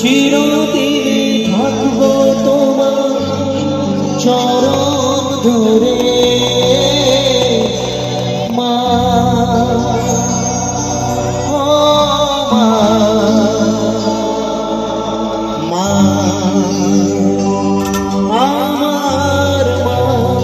চিরদিন থাকবো তোমার চরণ ধরে মা, ও মা, মা আমার মা।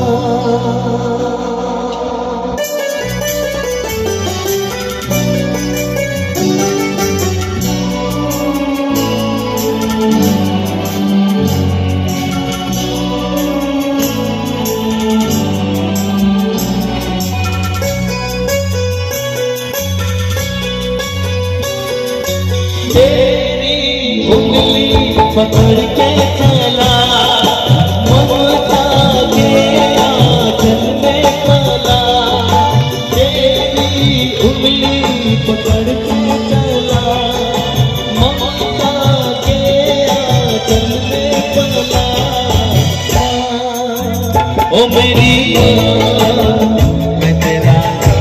तेरी उंगली पकड़ के चला ममता के आंचल में पला, तेरी उंगली पकड़ के चला ममता के आंचल में पला। ओ मेरी माँ मैं तेरा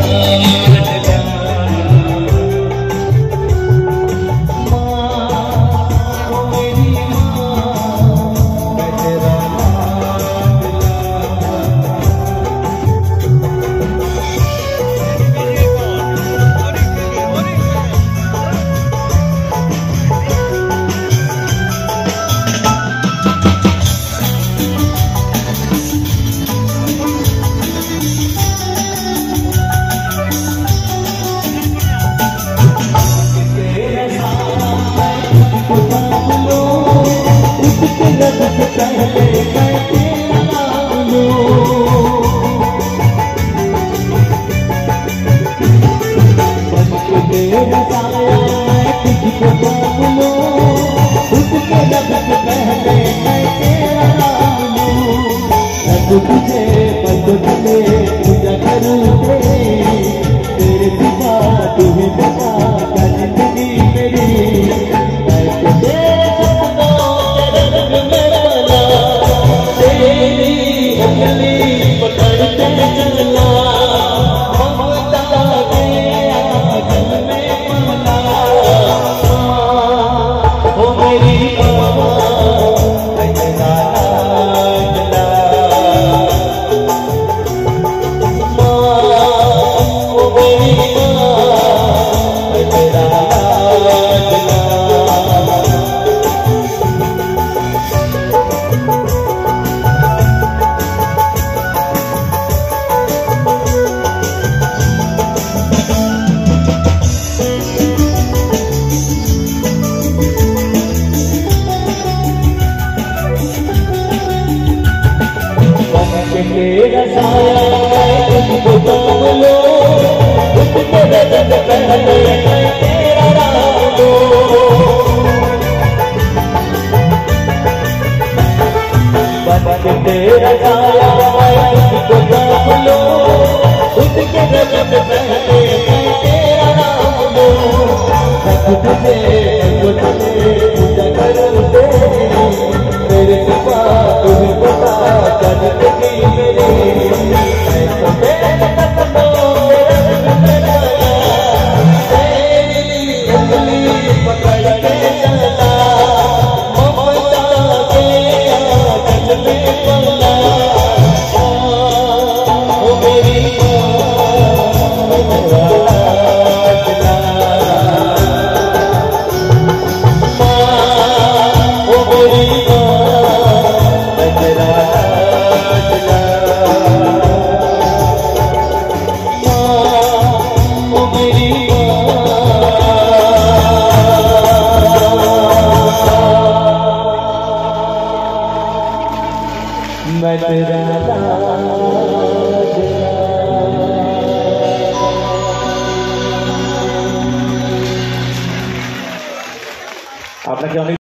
तुझे बदले पूजा करूँ तेरे पिता तुम्हें बता जिंदगी मेरी मैं तुझे रंग में बना, तेरी उंगली पकड़ के चला ममता के आंचल में पला। ओ मेरी तेरा साया तुझको थाम लो, तुझको रंग पहले मैं तेरा राम लो। बन के तेरा साया तुझको थाम लो, तुझको रंग पहले मैं तेरा राम लो। तुझे पूजा करूँ तेरे सिवा तुम्हें पता जिंदगी मेरी मैं तो तेरे तक तेरी उंगली पकड़ के चला ममता के आंचल में पला। ओ मेरी मैं तेरा আপনাকে অনেক